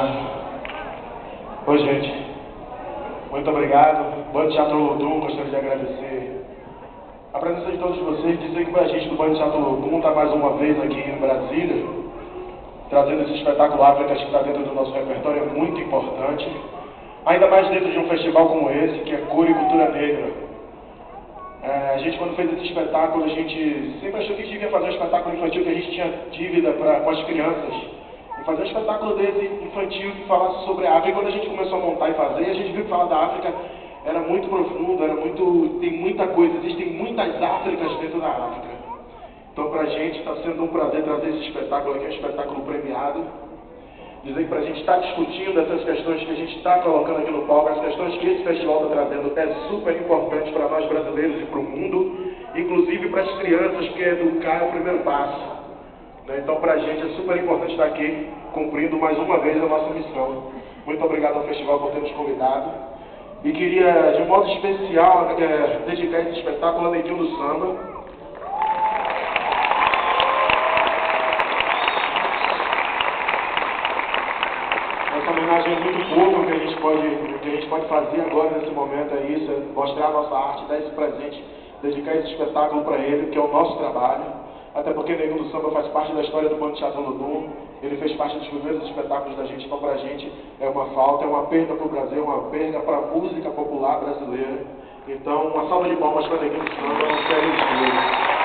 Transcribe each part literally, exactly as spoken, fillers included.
Ah, oi, gente. Muito obrigado. Band Teatro Olodum, gostaria de agradecer a presença de todos vocês, dizer que a gente do Band Teatro Olodum está mais uma vez aqui em Brasília, trazendo esse espetáculo África que está dentro do nosso repertório, é muito importante. Ainda mais dentro de um festival como esse, que é Cor e Cultura Negra. É, a gente, quando fez esse espetáculo, a gente sempre achou que devia fazer um espetáculo infantil, que a gente tinha dívida pra, com as crianças. E fazer um espetáculo desse infantil que falasse sobre a África. E quando a gente começou a montar e fazer, a gente viu que falar da África era muito profundo, era muito, tem muita coisa, existem muitas Áfricas dentro da África. Então, pra gente está sendo um prazer trazer esse espetáculo aqui, um espetáculo premiado. Dizer que para a gente estar discutindo essas questões que a gente está colocando aqui no palco, as questões que esse festival está trazendo, é super importante para nós brasileiros e para o mundo, inclusive para as crianças, porque educar é o primeiro passo. Né? Então, para a gente é super importante estar aqui, cumprindo mais uma vez a nossa missão. Muito obrigado ao festival por ter nos convidado. E queria, de modo especial, é, dedicar esse espetáculo a Neguinho do Samba. Essa homenagem é muito pouco, o que a gente pode, o que a gente pode fazer agora nesse momento é isso, é mostrar a nossa arte, dar esse presente, dedicar esse espetáculo para ele, que é o nosso trabalho. Até porque Neguinho do Samba faz parte da história do Band Teatro Olodum, ele fez parte dos primeiros espetáculos da gente, então para a gente é uma falta, é uma perda para o Brasil, é uma perda para a música popular brasileira. Então, uma salva de palmas para Neguinho do Samba, não quero escolher.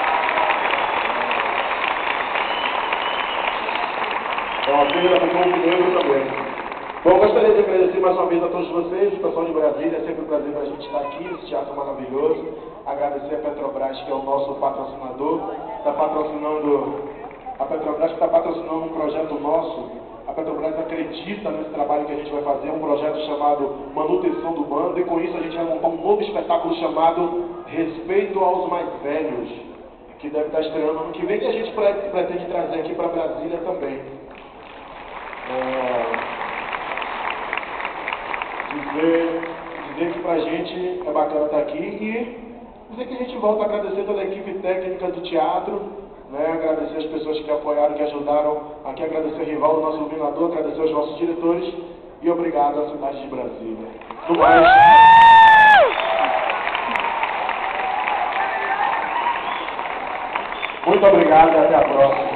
É uma perda para o povo negro também. Bom, gostaria de agradecer mais uma vez a todos vocês, o pessoal de Brasília, é sempre um prazer para a gente estar aqui nesse teatro maravilhoso. Agradecer a Petrobras, que é o nosso patrocinador, está patrocinando, a Petrobras está patrocinando um projeto nosso. A Petrobras acredita nesse trabalho que a gente vai fazer, um projeto chamado Manutenção do Bando, e com isso a gente vai montar um novo espetáculo chamado Respeito aos Mais Velhos, que deve estar estreando ano que vem, e a gente pretende trazer aqui para Brasília também. É... Dizer, dizer que pra gente é bacana estar aqui e dizer que a gente volta a agradecer toda a equipe técnica do teatro, né? Agradecer as pessoas que apoiaram, que ajudaram aqui, agradecer a Rivaldo, nosso iluminador, agradecer aos nossos diretores e obrigado à cidade de Brasília. No mais... Muito obrigado e até a próxima.